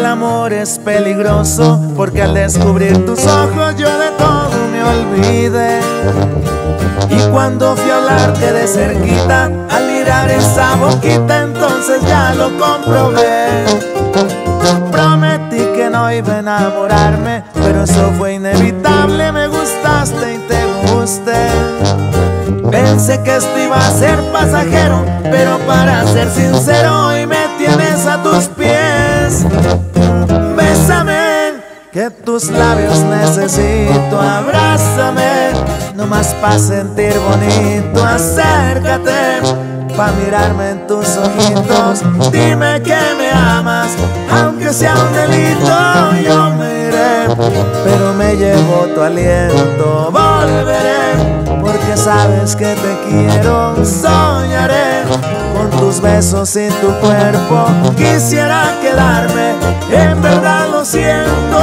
amor es peligroso, porque al descubrir tus ojos yo de todo me olvidé. Y cuando fui a hablarte de cerquita, al mirar esa boquita, entonces ya lo comprobé. Prometí que no iba a enamorarme, pero eso fue inevitable. Me gustaste y te gusté. Pensé que esto iba a ser pasajero, pero para ser sincero, hoy me tienes a tus pies. Bésame, que tus labios necesito. Abrázame, nomás pa' sentir bonito. Acércate, pa' mirarme en tus ojitos. Dime que me amas, aunque sea un delito. Yo me iré, pero me llevo tu aliento. Volveré, porque sabes que te quiero. Soñaré con tus besos y tu cuerpo. Quisiera quedarme, en verdad lo siento.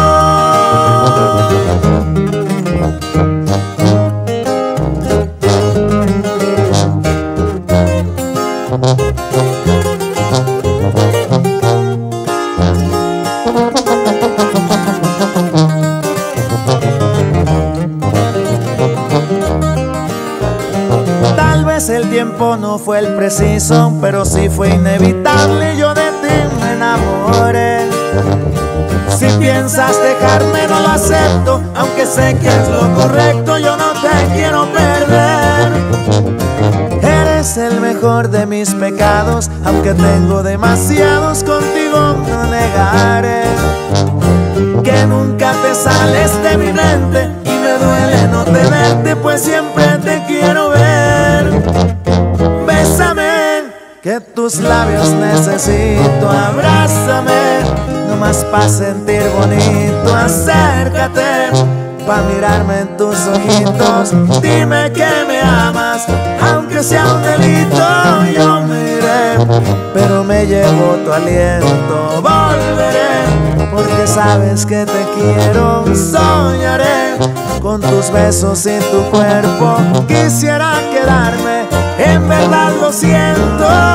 Tal vez el tiempo no fue el preciso, pero sí fue inevitable. Yo de ti me enamoré. Si piensas dejarme no lo acepto, aunque sé que es lo correcto. Yo no te quiero perder. Eres el mejor de mis pecados, aunque tengo demasiados, contigo no negaré. Que nunca te sales de mi mente y me duele no tenerte, pues siempre te quiero ver. Bésame, que tus labios necesito. Abrázame, nomás pa' sentir bonito. Acércate, pa' mirarme en tus ojitos. Dime que me amas, aunque sea un delito. Yo me iré, pero me llevo tu aliento. Volveré, porque sabes que te quiero. Soñaré con tus besos y tu cuerpo. Quisiera quedarme, en verdad lo siento.